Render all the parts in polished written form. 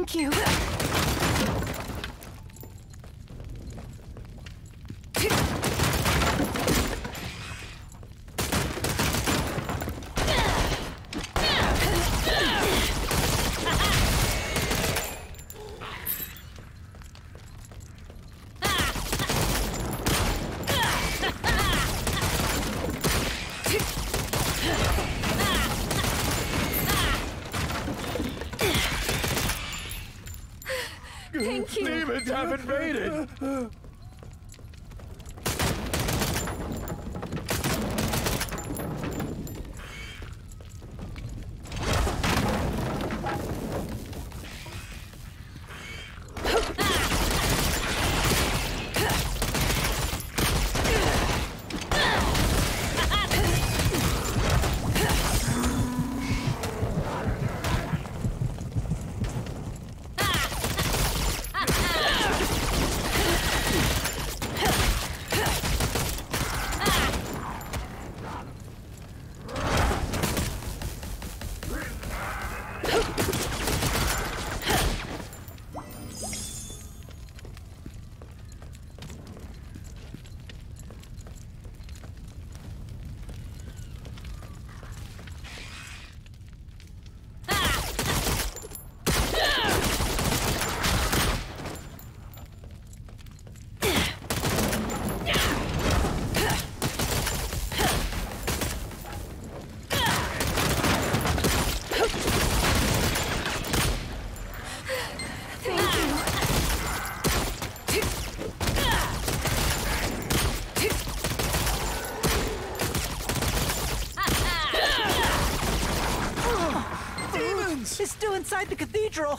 Thank you. Thank you. Demons have invaded! It's still inside the cathedral.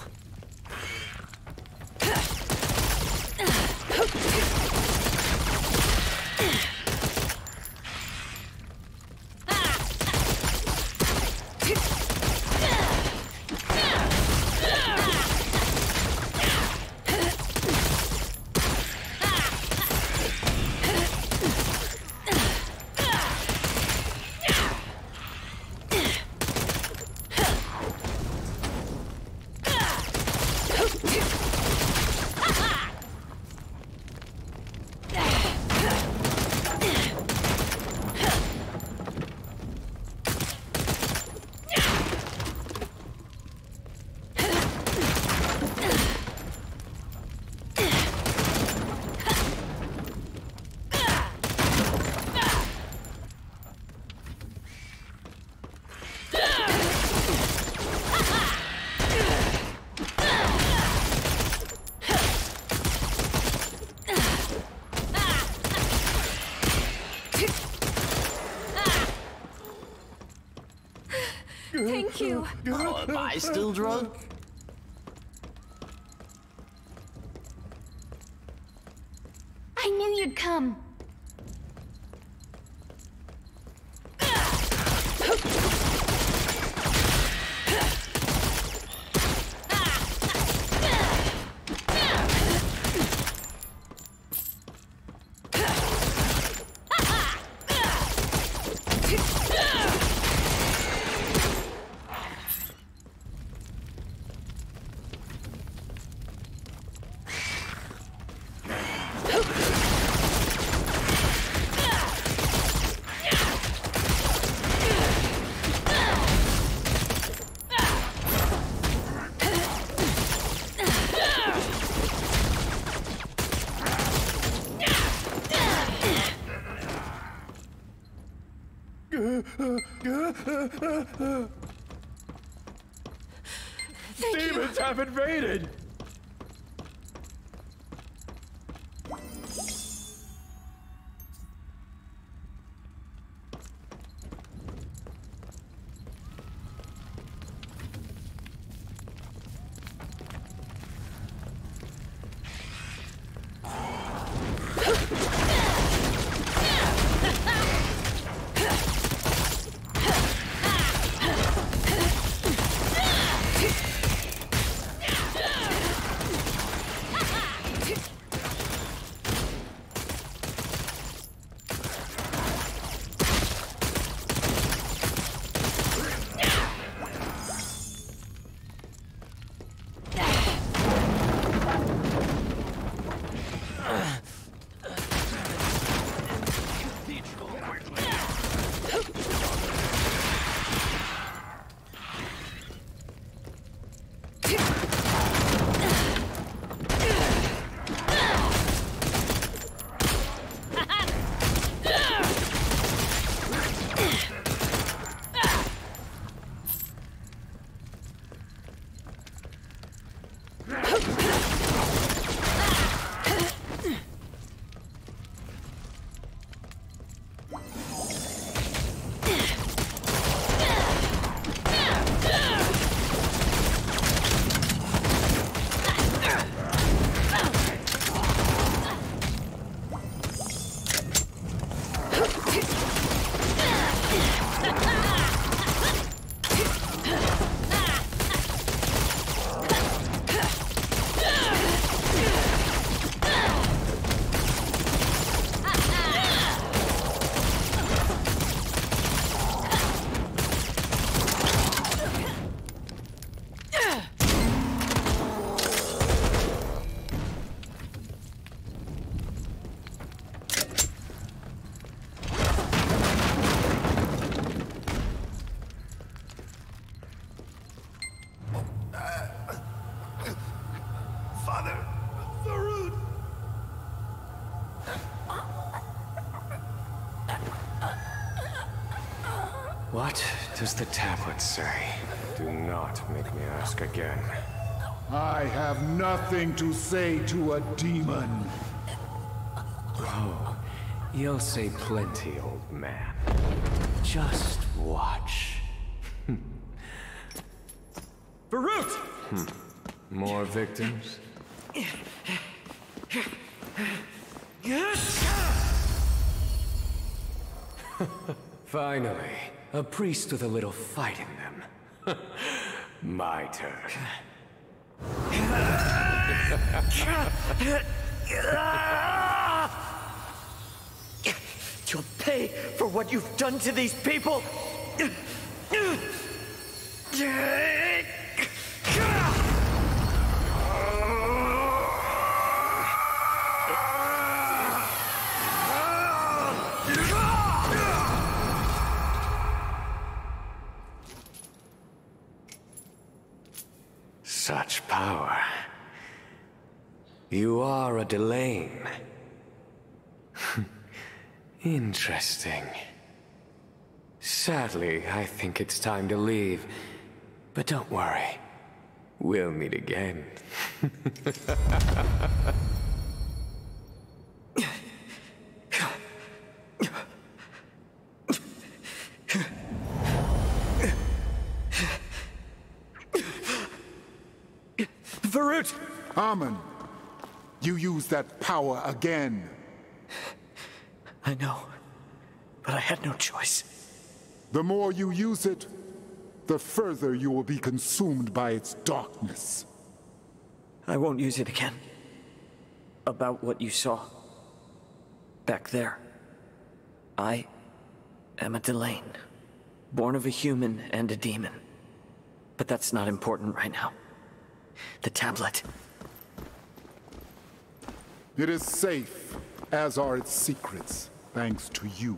Thank you. Oh, am I still drunk? I knew you'd come. Demons have invaded! What does the tablet say? Do not make me ask again. I have nothing to say to a demon. Oh, you'll say plenty, old man. Just watch. Barut! More victims? Finally, a priest with a little fight in them. My turn. You'll pay for what you've done to these people! Such power. You are a Delane. Interesting. Sadly, I think it's time to leave. But don't worry. We'll meet again. Barut! Amen, you use that power again. I know, but I had no choice. The more you use it, the further you will be consumed by its darkness. I won't use it again. About what you saw. Back there. I am a Delane. Born of a human and a demon. But that's not important right now. The tablet. It is safe, as are its secrets, thanks to you.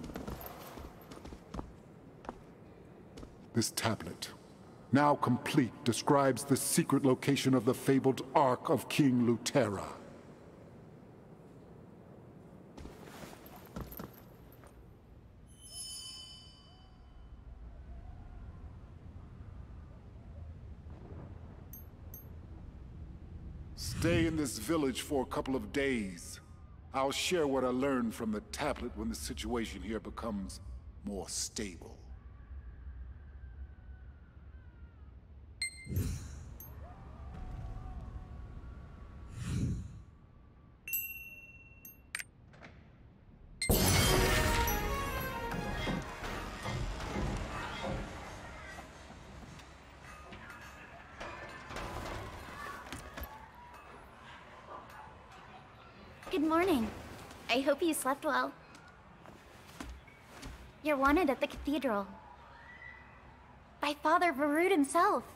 This tablet, now complete, describes the secret location of the fabled Ark of King Lutera. Stay in this village for a couple of days. I'll share what I learned from the tablet when the situation here becomes more stable. Good morning. I hope you slept well. You're wanted at the cathedral. By Father Varud himself.